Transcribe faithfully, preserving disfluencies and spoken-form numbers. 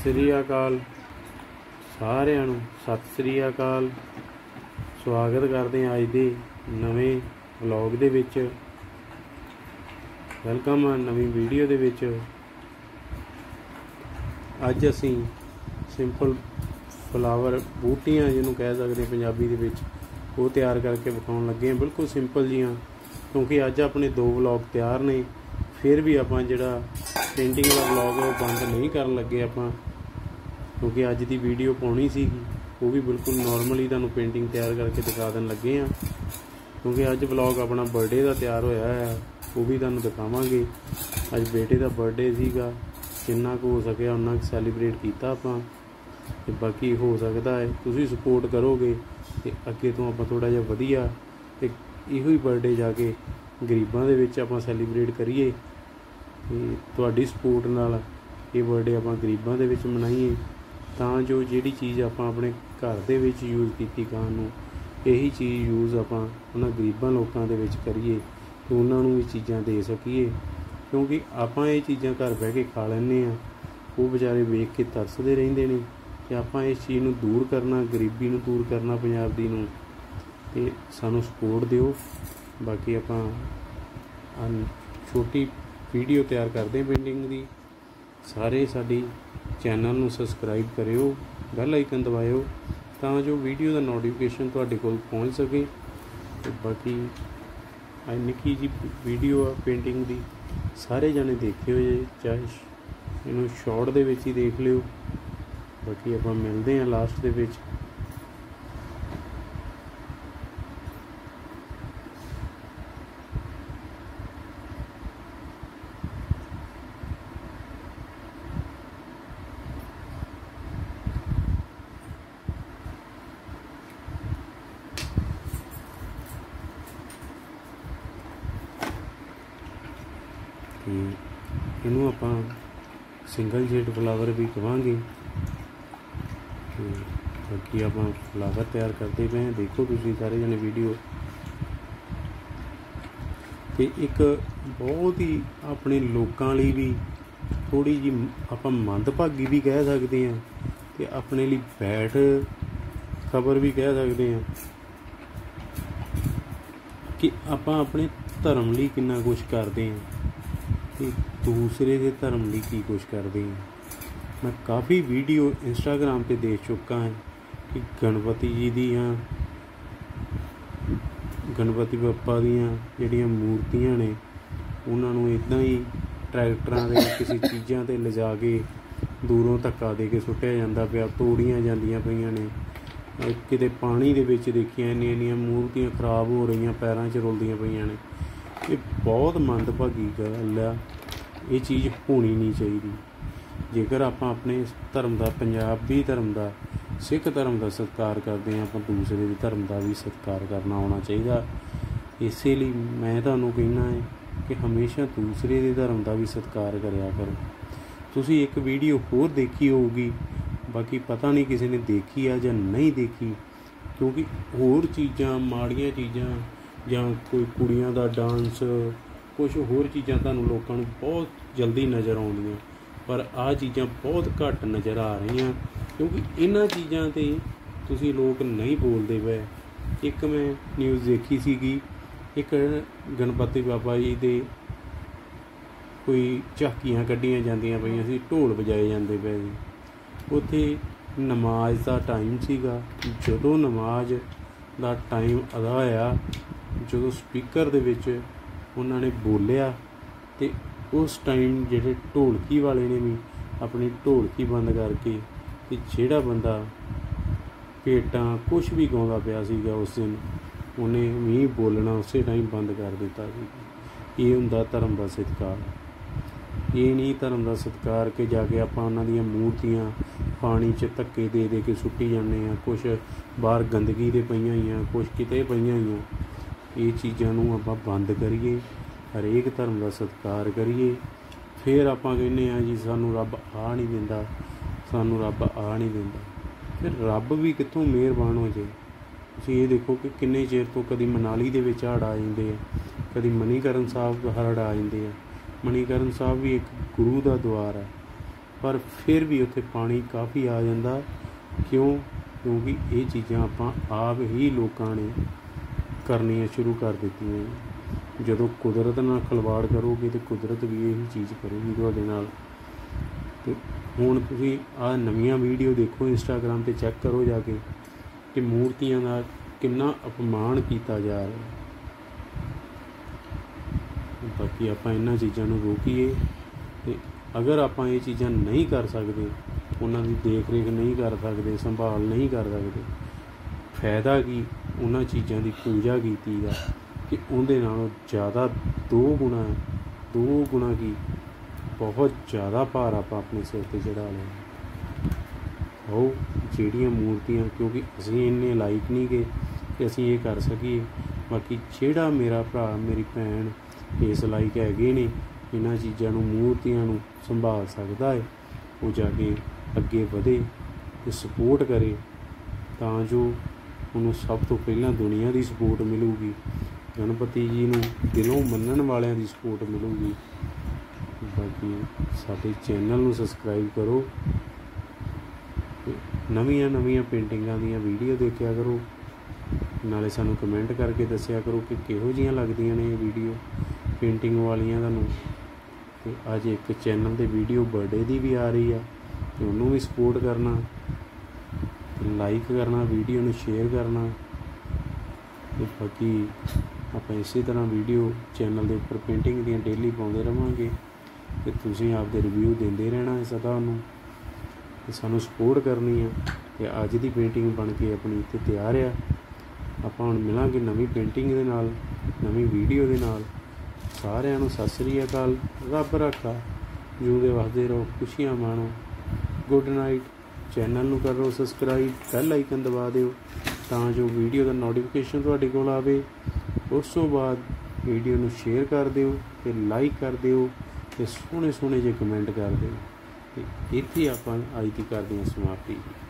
ਸ੍ਰੀ ਅਕਾਲ ਸਾਰਿਆਂ ਨੂੰ, ਸਤਿ ਸ੍ਰੀ ਅਕਾਲ। ਸਵਾਗਤ ਕਰਦੇ ਹਾਂ ਅੱਜ ਦੇ ਨਵੇਂ ਵਲੌਗ ਦੇ ਵਿੱਚ। ਵੈਲਕਮ ਆ ਨਵੀਂ ਵੀਡੀਓ ਦੇ ਵਿੱਚ। ਅੱਜ ਅਸੀਂ ਸਿੰਪਲ ਫਲਾਵਰ ਬੂਟੀਆਂ ਜਿਹਨੂੰ ਕਹਿ ਸਕਦੇ ਪੰਜਾਬੀ ਦੇ ਵਿੱਚ, ਉਹ ਤਿਆਰ ਕਰਕੇ ਵਿਖਾਉਣ ਲੱਗੇ ਹਾਂ। ਬਿਲਕੁਲ ਸਿੰਪਲ ਜੀਆਂ, ਕਿਉਂਕਿ ਅੱਜ ਆਪਣੇ ਦੋ ਵਲੌਗ ਤਿਆਰ ਨੇ। ਫਿਰ ਵੀ ਆਪਾਂ ਜਿਹੜਾ ਪੇਂਟਿੰਗ ਦਾ ਵਲੌਗ ਉਹ ਬੰਦ ਨਹੀਂ ਕਰਨ ਲੱਗੇ ਆਪਾਂ, ਕਿਉਂਕਿ ਅੱਜ ਦੀ ਵੀਡੀਓ ਪਾਉਣੀ ਸੀਗੀ ਉਹ ਵੀ ਬਿਲਕੁਲ ਨੋਰਮਲੀ ਤੁਹਾਨੂੰ ਪੇਂਟਿੰਗ ਤਿਆਰ ਕਰਕੇ ਦਿਖਾ ਦੇਣ ਲੱਗੇ ਹਾਂ। ਕਿਉਂਕਿ ਅੱਜ ਵਲੌਗ ਆਪਣਾ ਬਰਥਡੇ ਦਾ ਤਿਆਰ ਹੋਇਆ ਹੈ, ਉਹ ਵੀ ਤੁਹਾਨੂੰ ਦਿਖਾਵਾਂਗੇ। ਅੱਜ ਬੇਟੇ ਦਾ ਬਰਥਡੇ ਸੀਗਾ, ਜਿੰਨਾ ਕੁ ਹੋ ਸਕਿਆ ਉਨਾ ਕੁ ਸੈਲੀਬ੍ਰੇਟ ਕੀਤਾ ਆਪਾਂ। ਅਤੇ ਬਾਕੀ ਹੋ ਸਕਦਾ ਹੈ ਤੁਸੀਂ ਸਪੋਰਟ ਕਰੋਗੇ ਅਤੇ ਅੱਗੇ ਤੋਂ ਆਪਾਂ ਥੋੜ੍ਹਾ ਜਿਹਾ ਵਧੀਆ ਅਤੇ ਇਹੋ ਹੀ ਬਰਥਡੇ ਜਾ ਕੇ ਗਰੀਬਾਂ ਦੇ ਵਿੱਚ ਆਪਾਂ ਸੈਲੀਬ੍ਰੇਟ ਕਰੀਏ। ਅਤੇ ਤੁਹਾਡੀ ਸਪੋਰਟ ਨਾਲ ਇਹ ਬਰਥਡੇ ਆਪਾਂ ਗਰੀਬਾਂ ਦੇ ਵਿੱਚ ਮਨਾਈਏ, ਤਾਂ ਜੋ ਜਿਹੜੀ ਚੀਜ਼ ਆਪਾਂ ਆਪਣੇ ਘਰ ਦੇ ਵਿੱਚ ਯੂਜ਼ ਕੀਤੀ ਖਾਣ ਨੂੰ, ਇਹੀ ਚੀਜ਼ ਯੂਜ਼ ਆਪਾਂ ਉਹਨਾਂ ਗਰੀਬਾਂ ਲੋਕਾਂ ਦੇ ਵਿੱਚ ਕਰੀਏ ਅਤੇ ਉਹਨਾਂ ਨੂੰ ਵੀ ਚੀਜ਼ਾਂ ਦੇ ਸਕੀਏ। ਕਿਉਂਕਿ ਆਪਾਂ ਇਹ ਚੀਜ਼ਾਂ ਘਰ ਬਹਿ ਕੇ ਖਾ ਲੈਂਦੇ ਹਾਂ, ਉਹ ਵਿਚਾਰੇ ਵੇਖ ਕੇ ਤਰਸਦੇ ਰਹਿੰਦੇ ਨੇ। ਅਤੇ ਆਪਾਂ ਇਸ ਚੀਜ਼ ਨੂੰ ਦੂਰ ਕਰਨਾ, ਗਰੀਬੀ ਨੂੰ ਦੂਰ ਕਰਨਾ ਪੰਜਾਬ ਦੀ ਨੂੰ, ਅਤੇ ਸਾਨੂੰ ਸਪੋਰਟ ਦਿਓ। ਬਾਕੀ ਆਪਾਂ ਛੋਟੀ ਵੀਡੀਓ ਤਿਆਰ ਕਰਦੇ ਹਾਂ ਪੇਂਟਿੰਗ ਦੀ। ਸਾਰੇ ਸਾਡੀ ਚੈਨਲ ਨੂੰ ਸਬਸਕ੍ਰਾਈਬ ਕਰਿਓ, ਬੈਲ ਆਈਕਨ ਦਬਾਇਓ, ਤਾਂ ਜੋ ਵੀਡੀਓ ਦਾ ਨੋਟੀਫਿਕੇਸ਼ਨ ਤੁਹਾਡੇ ਕੋਲ ਪਹੁੰਚ ਸਕੇ। ਅਤੇ ਬਾਕੀ ਅੱਜ ਨਿੱਕੀ ਜਿਹੀ ਵੀਡੀਓ ਆ ਪੇਂਟਿੰਗ ਦੀ, ਸਾਰੇ ਜਣੇ ਦੇਖਿਓ ਜੇ, ਚਾਹੇ ਇਹਨੂੰ ਸ਼ਾਰਟ ਦੇ ਵਿੱਚ ਹੀ ਦੇਖ ਲਿਓ। ਬਾਕੀ ਆਪਾਂ ਮਿਲਦੇ ਹਾਂ ਲਾਸਟ ਦੇ ਵਿੱਚ। ਇਹਨੂੰ ਆਪਾਂ ਸਿੰਗਲ ਸ਼ੇਡ ਫਲਾਵਰ ਵੀ ਕਹਾਂਗੇ। ਅਤੇ ਬਾਕੀ ਆਪਾਂ ਫਲਾਵਰ ਤਿਆਰ ਕਰਦੇ ਪਏ ਹਾਂ, ਦੇਖੋ ਤੁਸੀਂ ਸਾਰੇ ਜਣੇ ਵੀਡੀਓ। ਅਤੇ ਇੱਕ ਬਹੁਤ ਹੀ ਆਪਣੇ ਲੋਕਾਂ ਲਈ ਵੀ ਥੋੜ੍ਹੀ ਜਿਹੀ ਆਪਾਂ ਮੰਦਭਾਗੀ ਵੀ ਕਹਿ ਸਕਦੇ ਹਾਂ, ਅਤੇ ਆਪਣੇ ਲਈ ਬੈਡ ਖਬਰ ਵੀ ਕਹਿ ਸਕਦੇ ਹਾਂ ਕਿ ਆਪਾਂ ਆਪਣੇ ਧਰਮ ਲਈ ਕਿੰਨਾ ਕੁਛ ਕਰਦੇ ਹਾਂ ਅਤੇ ਦੂਸਰੇ ਦੇ ਧਰਮ ਲਈ ਕੀ ਕੁਛ ਕਰਦੇ ਹਾਂ। ਮੈਂ ਕਾਫੀ ਵੀਡੀਓ ਇੰਸਟਾਗ੍ਰਾਮ 'ਤੇ ਦੇਖ ਚੁੱਕਾ ਹਾਂ ਕਿ ਗਣਪਤੀ ਜੀ ਦੀਆਂ, ਗਣਪਤੀ ਬੱਪਾ ਦੀਆਂ ਜਿਹੜੀਆਂ ਮੂਰਤੀਆਂ ਨੇ, ਉਹਨਾਂ ਨੂੰ ਇੱਦਾਂ ਹੀ ਟਰੈਕਟਰਾਂ ਦੇ ਕਿਸੇ ਚੀਜ਼ਾਂ 'ਤੇ ਲਿਜਾ ਕੇ ਦੂਰੋਂ ਧੱਕਾ ਦੇ ਕੇ ਸੁੱਟਿਆ ਜਾਂਦਾ ਪਿਆ, ਤੋੜੀਆਂ ਜਾਂਦੀਆਂ ਪਈਆਂ ਨੇ। ਕਿਤੇ ਪਾਣੀ ਦੇ ਵਿੱਚ ਦੇਖੀਆਂ ਇੰਨੀਆਂ ਇੰਨੀਆਂ ਮੂਰਤੀਆਂ ਖਰਾਬ ਹੋ ਰਹੀਆਂ, ਪੈਰਾਂ 'ਚ ਰੁਲਦੀਆਂ ਪਈਆਂ ਨੇ। ਇਹ ਬਹੁਤ ਮੰਦਭਾਗੀ ਗੱਲ ਆ, ਇਹ ਚੀਜ਼ ਹੋਣੀ ਨਹੀਂ ਚਾਹੀਦੀ। ਜੇਕਰ ਆਪਾਂ ਆਪਣੇ ਧਰਮ ਦਾ, ਪੰਜਾਬੀ ਧਰਮ ਦਾ, ਸਿੱਖ ਧਰਮ ਦਾ ਸਤਿਕਾਰ ਕਰਦੇ ਹਾਂ, ਆਪਾਂ ਦੂਸਰੇ ਦੇ ਧਰਮ ਦਾ ਵੀ ਸਤਿਕਾਰ ਕਰਨਾ ਆਉਣਾ ਚਾਹੀਦਾ। ਇਸੇ ਲਈ ਮੈਂ ਤੁਹਾਨੂੰ ਕਹਿਣਾ ਹੈ ਕਿ ਹਮੇਸ਼ਾ ਦੂਸਰੇ ਦੇ ਧਰਮ ਦਾ ਵੀ ਸਤਿਕਾਰ ਕਰਿਆ ਕਰੋ। ਤੁਸੀਂ ਇੱਕ ਵੀਡੀਓ ਹੋਰ ਦੇਖੀ ਹੋਊਗੀ, ਬਾਕੀ ਪਤਾ ਨਹੀਂ ਕਿਸੇ ਨੇ ਦੇਖੀ ਆ ਜਾਂ ਨਹੀਂ ਦੇਖੀ, ਕਿਉਂਕਿ ਹੋਰ ਚੀਜ਼ਾਂ, ਮਾੜੀਆਂ ਚੀਜ਼ਾਂ ਜਾਂ ਕੋਈ ਕੁੜੀਆਂ ਦਾ ਡਾਂਸ, ਕੁਛ ਹੋਰ ਚੀਜ਼ਾਂ ਤੁਹਾਨੂੰ ਲੋਕਾਂ ਨੂੰ ਬਹੁਤ ਜਲਦੀ ਨਜ਼ਰ ਆਉਂਦੀਆਂ, ਪਰ ਆਹ ਚੀਜ਼ਾਂ ਬਹੁਤ ਘੱਟ ਨਜ਼ਰ ਆ ਰਹੀਆਂ, ਕਿਉਂਕਿ ਇਹਨਾਂ ਚੀਜ਼ਾਂ 'ਤੇ ਤੁਸੀਂ ਲੋਕ ਨਹੀਂ ਬੋਲਦੇ ਪਏ। ਇੱਕ ਮੈਂ ਨਿਊਜ਼ ਦੇਖੀ ਸੀਗੀ, ਇੱਕ ਗਣਪਤੀ ਬਾਬਾ ਜੀ ਦੇ ਕੋਈ ਝਾਕੀਆਂ ਕੱਢੀਆਂ ਜਾਂਦੀਆਂ ਪਈਆਂ ਸੀ, ਢੋਲ ਵਜਾਏ ਜਾਂਦੇ ਪਏ ਸੀ। ਉੱਥੇ ਨਮਾਜ਼ ਦਾ ਟਾਈਮ ਸੀਗਾ। ਜਦੋਂ ਨਮਾਜ਼ ਦਾ ਟਾਈਮ ਅਦਾ ਹੋਇਆ, ਜਦੋਂ ਸਪੀਕਰ ਦੇ ਵਿੱਚ ਉਹਨਾਂ ਨੇ ਬੋਲਿਆ, ਅਤੇ ਉਸ ਟਾਈਮ ਜਿਹੜੇ ਢੋਲਕੀ ਵਾਲੇ ਨੇ ਵੀ ਆਪਣੀ ਢੋਲਕੀ ਬੰਦ ਕਰਕੇ, ਅਤੇ ਜਿਹੜਾ ਬੰਦਾ ਭੇਟਾਂ ਕੁਛ ਵੀ ਗਾਉਂਦਾ ਪਿਆ ਸੀਗਾ ਉਸ ਦਿਨ, ਉਹਨੇ ਵੀ ਬੋਲਣਾ ਉਸੇ ਟਾਈਮ ਬੰਦ ਕਰ ਦਿੱਤਾ ਸੀ। ਇਹ ਹੁੰਦਾ ਧਰਮ ਦਾ ਸਤਿਕਾਰ। ਇਹ ਨਹੀਂ ਧਰਮ ਦਾ ਸਤਿਕਾਰ ਕਿ ਜਾ ਕੇ ਆਪਾਂ ਉਹਨਾਂ ਦੀਆਂ ਮੂਰਤੀਆਂ ਪਾਣੀ 'ਚ ਧੱਕੇ ਦੇ ਦੇ ਕੇ ਸੁੱਟੀ ਜਾਂਦੇ ਹਾਂ। ਕੁਛ ਬਾਹਰ ਗੰਦਗੀ ਦੇ ਪਈਆਂ ਹੋਈਆਂ, ਕੁਛ ਕਿਤੇ ਪਈਆਂ ਹੋਈਆਂ। ਇਹ ਚੀਜ਼ਾਂ ਨੂੰ ਆਪਾਂ ਬੰਦ ਕਰੀਏ, ਹਰੇਕ ਧਰਮ ਦਾ ਸਤਿਕਾਰ ਕਰੀਏ। ਫਿਰ ਆਪਾਂ ਕਹਿੰਦੇ ਹਾਂ ਜੀ ਸਾਨੂੰ ਰੱਬ ਆ ਨਹੀਂ ਦਿੰਦਾ, ਸਾਨੂੰ ਰੱਬ ਆ ਨਹੀਂ ਦਿੰਦਾ। ਫਿਰ ਰੱਬ ਵੀ ਕਿੱਥੋਂ ਮਿਹਰਬਾਨ ਹੋ ਜਾਏ। ਤੁਸੀਂ ਇਹ ਦੇਖੋ ਕਿ ਕਿੰਨੇ ਚਿਰ ਤੋਂ ਕਦੀ ਮਨਾਲੀ ਦੇ ਵਿੱਚ ਹੜ੍ਹ ਆ ਜਾਂਦੇ ਆ, ਕਦੀ ਮਨੀਕਰਨ ਸਾਹਿਬ ਹੜ੍ਹ ਆ ਜਾਂਦੇ ਆ। ਮਨੀਕਰਨ ਸਾਹਿਬ ਵੀ ਇੱਕ ਗੁਰੂ ਦਾ ਦੁਆਰ ਹੈ, पर फिर भी उत्थे पानी काफ़ी आ जाता। क्यों? क्योंकि ये चीज़ां आपां आप ही लोगों ने करनियां शुरू कर दित्तियां। जदों कुदरत नाल खिलवाड़ करोगे तो कुदरत भी यही चीज़ करेगी तुहाडे नाल। ते हुण तुसीं आ नवीआं वीडियो देखो, इंस्टाग्राम ते चैक करो जाके कि मूर्तियां दा किन्ना अपमान किया जा रहा। बाकी आपां इन्हां चीज़ां नूं रोकीए ते अगर आपां ये चीज़ां नहीं कर सकते, उन्हां दी देख रेख नहीं कर सकते, संभाल नहीं कर सकते, फायदा की उन्हां चीज़ां की पूजा कीती दा कि उहदे नालों ज़्यादा दो गुणा दो गुणा की बहुत ज़्यादा भार आपां अपने सिर ते चढ़ा लिया। आओ ਜਿਹੜੀਆਂ मूर्तियां, क्योंकि असीं इन्ने लाइक नहीं गए कि असीं ये कर सकीए। बाकी ਜਿਹੜਾ मेरा भरा मेरी भैन इस लाइक हैगे ने इन्हां चीज़ां नूं मूर्तियां नूं संभाल सकदा है, वो जाके अगे वधे ते सपोर्ट करे, तां जो उन्होंने सब तो पहला दुनिया की सपोर्ट मिलूगी, गणपति जी नूं दिलों मनण वालियां दी सपोर्ट मिलूगी। बाकी साडे चैनल नूं सबसक्राइब करो, नवीआं नवीआं पेंटिंगां दीयां वीडियो देखिया करो, नाले सानूं कमेंट करके दस्सिया करो कि किहो जिहियां लगदियां ने वीडियो पेंटिंग वालियां तुहानूं। ते अज एक चैनल ते वीडियो बर्थडे दी भी आ रही है, तो उन्होंने भी सपोर्ट करना, लाइक करना, वीडियो नूं शेयर करना। ते बाकी आपां इसे तरह वीडियो चैनल के उपर पेंटिंग दीयां डेली पाउंदे रहांगे ते तुसीं आपदे रिव्यू देंदे रहना है सदा नूं, ते सानूं सपोर्ट करनी है। ते अज दी पेंटिंग बन के अपनी इत्थे तैयार आ। आपां हुण मिलांगे नवीं पेंटिंग दे नाल, नवीं वीडियो दे नाल। सारिआं नूं सत श्री अकाल, रब राखा, जिउंदे वसदे रहो, खुशियां माणो, गुड नाइट। चैनल नूं करो सबसक्राइब, बैल आइकन दबा दिओ तां जो वीडियो दा नोटिफिकेशन तुहाडे कोल आवे। उस तो बाद वीडियो नूं शेयर कर दिओ ते लाइक कर दिओ ते सोहणे सोहणे जे कमेंट कर दिओ। ते इत्थे आपां अज दी करदे हां समाप्ति।